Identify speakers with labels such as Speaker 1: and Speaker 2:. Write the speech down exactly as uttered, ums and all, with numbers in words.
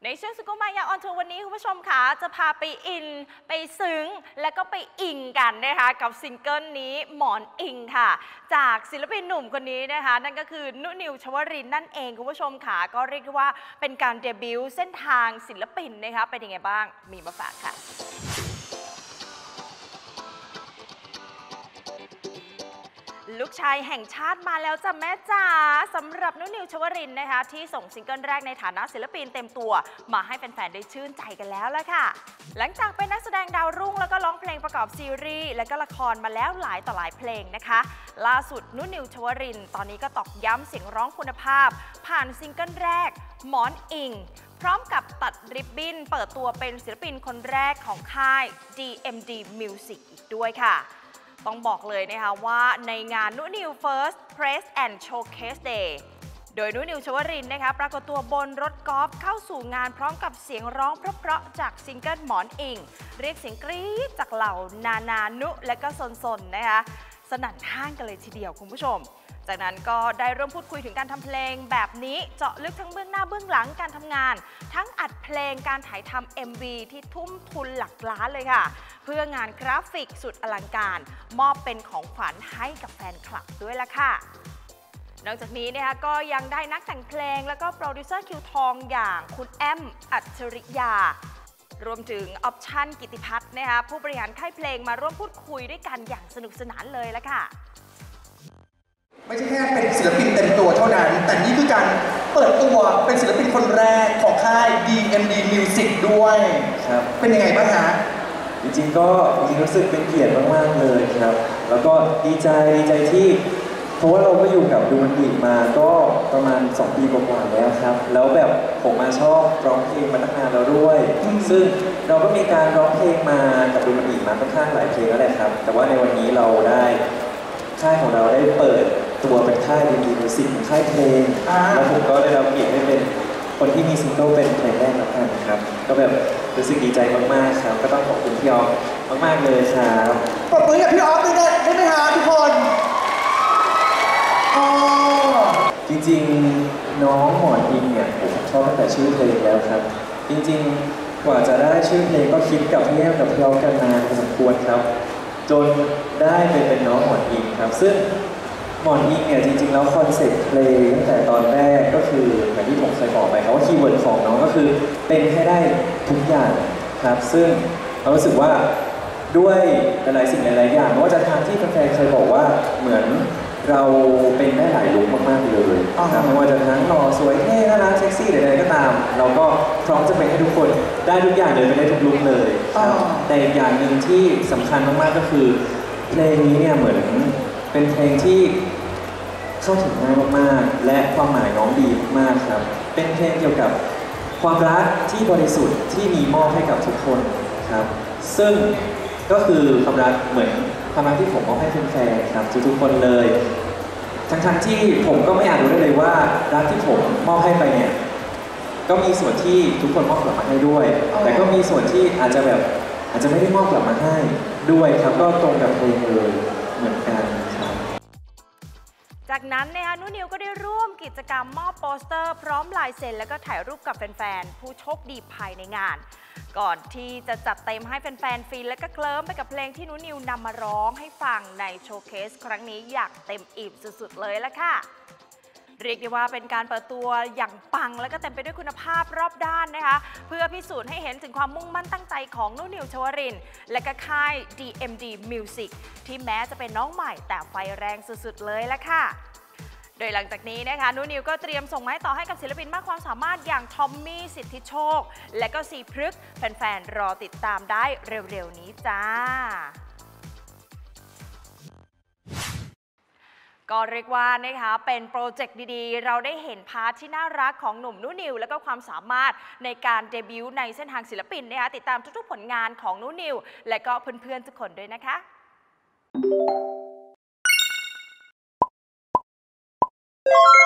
Speaker 1: ในช่วงสกู๊ปมายาออนทัวร์วันนี้คุณผู้ชมค่ะจะพาไปอินไปซึ้งและก็ไปอิงกันนะคะกับซิงเกิลนี้หมอนอิงค่ะจากศิลปินหนุ่มคนนี้นะคะนั่นก็คือนุนิวชวรินทร์นั่นเองคุณผู้ชมค่ะก็เรียกได้ว่าเป็นการเดบิวต์เส้นทางศิลปินนะคะเป็นยังไงบ้างมีมาฝากค่ะลูกชายแห่งชาติมาแล้วจ้ะแม่จ๋าสำหรับนุนิวชวรินทร์นะคะที่ส่งซิงเกิลแรกในฐานะศิลปินเต็มตัวมาให้แฟนๆได้ชื่นใจกันแล้วละค่ะหลังจากเป็นนักแสดงดาวรุ่งแล้วก็ร้องเพลงประกอบซีรีส์และก็ละครมาแล้วหลายต่อหลายเพลงนะคะล่าสุดนุนิวชวรินทร์ตอนนี้ก็ตอกย้ำเสียงร้องคุณภาพผ่านซิงเกิลแรกหมอนอิงพร้อมกับตัดริบบิ้นเปิดตัวเป็นศิลปินคนแรกของค่าย ดี เอ็ม ดี Music อีกด้วยค่ะต้องบอกเลยนะคะว่าในงานนุนิว First Press and Showcase Day โดยนุนิวชวรินทร์นะคะปรากฏตัวบนรถกอล์ฟเข้าสู่งานพร้อมกับเสียงร้องเพราะๆจากซิงเกิลหมอนอิงเรียกเสียงกรี๊ดจากเหล่านานานุและก็สนๆนะคะสนั่นห้างกันเลยทีเดียวคุณผู้ชมจากนั้นก็ได้ร่วมพูดคุยถึงการทำเพลงแบบนี้เจาะลึกทั้งเบื้องหน้าเบื้องหลังการทำงานทั้งอัดเพลงการถ่ายทำ เอ็ม วี ที่ทุ่มทุนหลักล้านเลยค่ะเพื่องานกราฟิกสุดอลังการมอบเป็นของขวัญให้กับแฟนคลับด้วยล่ะค่ะนอกจากนี้นะคะก็ยังได้นักแต่งเพลงแล้วก็โปรดิวเซอร์คิวทองอย่างคุณแอมอัจฉริยารวมถึงออปชั่นกิติพัฒน์นะคะผู้บริหารค่ายเพลงมาร่วมพูดคุยด้วยกันอย่างสนุกสนานเลยละค่ะ
Speaker 2: ไม่ใช่แค่เป็นศิลปินเต็มตัวเท่านั้นแต่นี่คือการเปิดตัวเป็นศิลปินคนแรกของค่าย ดี เอ็ม ดี Music ด้วยครับเป็นยังไงบ้างฮะ
Speaker 3: จริงๆก็จริงๆรู้สึกเป็นเกียรติมากๆเลยครับแล้วก็ดีใจดีใจที่เพราะว่าเราก็อยู่กับดูมันดีมาก็ประมาณสองปีกว่าๆแล้วครับแล้วแบบผมมาชอบร้องเพลงมาตั้งนานแล้วด้วยซึ่งเราก็มีการร้องเพลงมากับดูมันดีมาค่อนข้างหลายเพลงแล้วแหละครับแต่ว่าในวันนี้เราได้ค่ายของเราได้เปิดตัวเป็นค่ายดีดีมิวสิกค่ายเพลงแล้วผมก็ได้รับเกียรติได้เป็นคนที่มีซิงเกิลเป็นเพลงแรกแล้วกันครับก็แบบรู้สึกดีใจมากๆครับก็ต้องขอบคุณพี่ออฟมากๆเลยครับ
Speaker 2: ปรบมือกับพี่ออฟด้วยได้ไหมฮะทุกคน
Speaker 3: จริงๆน้องหมอนอิงเนี่ยผมชอบตั้งแต่ชื่อเพลงแล้วครับจริงๆกว่าจะได้ชื่อเพลงก็คิดกับพี่แอมกับพี่ออฟกันนานพอสมควรครับจนได้ไปเป็นน้องหมอนอิงครับซึ่งหมอนอิงเนี่ยจริงๆแล้วคอนเซ็ปต์เพลงตั้งแต่ตอนแรกก็คืออย่างที่ผมเคยบอกไปครับว่าคีย์เวิร์ดของน้องก็คือเป็นให้ได้ทุกอย่างครับซึ่งเรารู้สึกว่าด้วยหลายๆสิ่งหลายๆอย่างไม่ว่าจะทางที่แฟนๆเคยบอกว่าเหมือนเราเป็นได้หลายลุคมากๆเลยนะไม่ว่าจะทั้งหล่อสวยเท่น่ารักเซ็กซี่ใดๆก็ตามเราก็พร้อมจะเป็นให้ทุกคนได้ทุกอย่างเลยเป็นได้ทุกลุคเลยแต่อีกอย่างหนึ่งที่สำคัญมากๆก็คือเพลงนี้เนี่ยเหมือนเป็นเพลงที่เข้าถึงง่ายมากๆและความหมายน้องดีมากครับเป็นเพลงเกี่ยวกับความรักที่บริสุทธิ์ที่มีมอบให้กับทุกคนครับซึ่งก็คือความรักเหมือนความรักที่ผมมอบให้แฟนๆครับทุกๆคนเลยทั้งๆที่ผมก็ไม่อาจรู้ได้เลยว่ารักที่ผมมอบให้ไปเนี่ยก็มีส่วนที่ทุกคนมอบกลับมาให้ด้วยแต่ก็มีส่วนที่อาจจะแบบอาจจะไม่ได้มอบกลับมาให้ด้วยครับก็ตรงกับเพลงเลยเหมือนกันครับ
Speaker 1: จากนั้นนะคะนุนิวก็ได้ร่วมกิจกรรมมอบโปสเตอร์พร้อมลายเซ็นแล้วก็ถ่ายรูปกับแฟนๆผู้โชคดีภายในงานก่อนที่จะจัดเต็มให้แฟนๆฟินและก็เคลิ้มไปกับเพลงที่นุนิวนำมาร้องให้ฟังในโชว์เคสครั้งนี้อย่างเต็มอิ่มสุดๆเลยละค่ะเรียกได้ว่าเป็นการเปิดตัวอย่างปังและก็เต็มไปด้วยคุณภาพรอบด้านนะคะเพื่อพิสูจน์ให้เห็นถึงความมุ่งมั่นตั้งใจของนุนิวชวรินทร์และก็ค่าย ดี เอ็ม ดี Music ที่แม้จะเป็นน้องใหม่แต่ไฟแรงสุดๆเลยละค่ะโดยหลังจากนี้นะคะนุนิวก็เตรียมส่งไม้ต่อให้กับศิลปินมากความสามารถอย่างทอมมี่สิทธิโชคและก็ซีพฤกษ์แฟนๆรอติดตามได้เร็วๆนี้จ้าก็เรียกว่านะคะเป็นโปรเจกต์ดีๆเราได้เห็นพาร์ทที่น่ารักของหนุ่มนุนิวและก็ความสามารถในการเดบิวต์ในเส้นทางศิลปินนะคะติดตามทุกๆผลงานของนุนิวและก็เพื่อนๆทุกคนด้วยนะคะ
Speaker 4: you